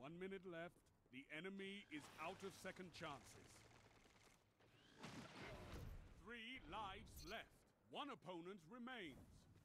1 minute left. The enemy is out of second chances. 3 lives left. 1 opponent remains.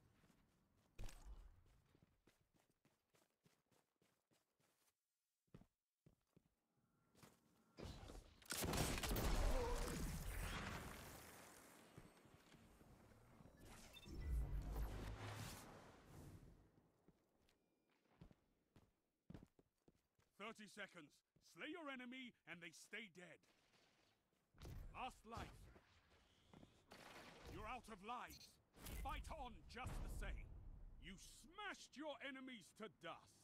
"30 seconds. Slay your enemy and they stay dead. Last life. You're out of lives. Fight on just the same. You smashed your enemies to dust.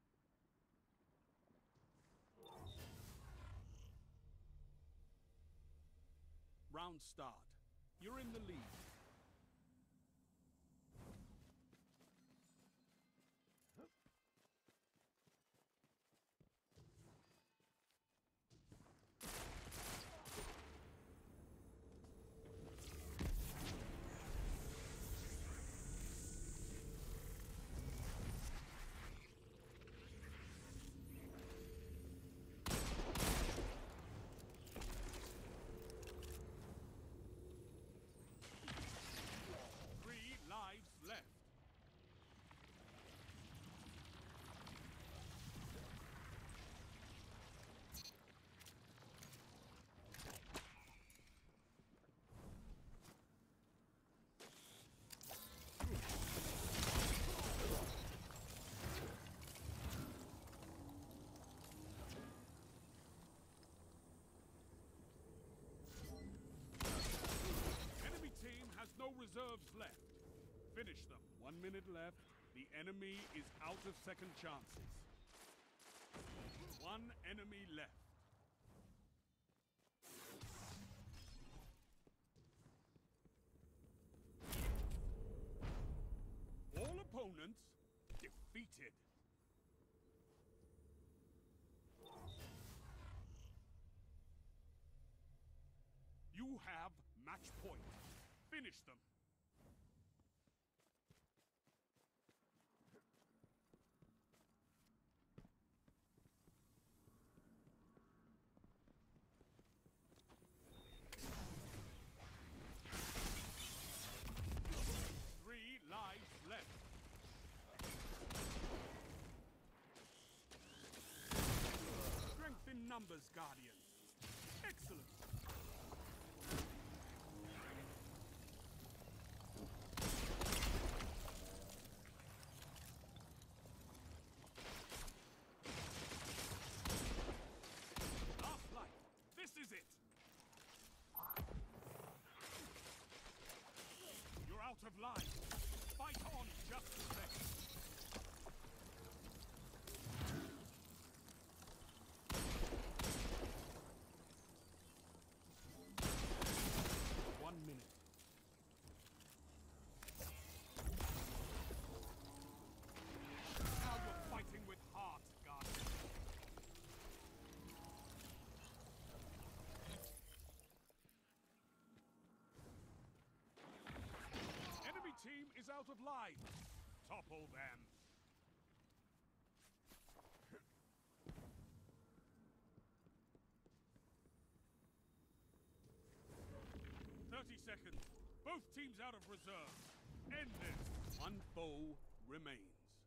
Round start. You're in the lead. Lives left. Enemy team has no reserves left. Finish them. 1 minute left. The enemy is out of second chances. 1 enemy left. All opponents defeated. You have match point. Finish them. Lives left. Strength in numbers, Guardian. Excellent. Last life. This is it. You're out of life. Fight on just the same. One minute. Now you're fighting with heart, Guardian. Team is out of lives. Topple them. "30 seconds. Both teams out of reserve. End this. 1 foe remains.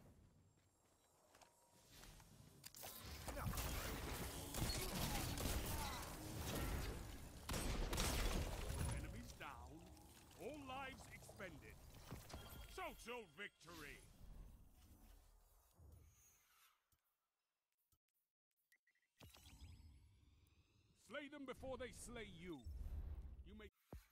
Enemies down. All lives expended. Total victory! Slay them before they slay you. You may...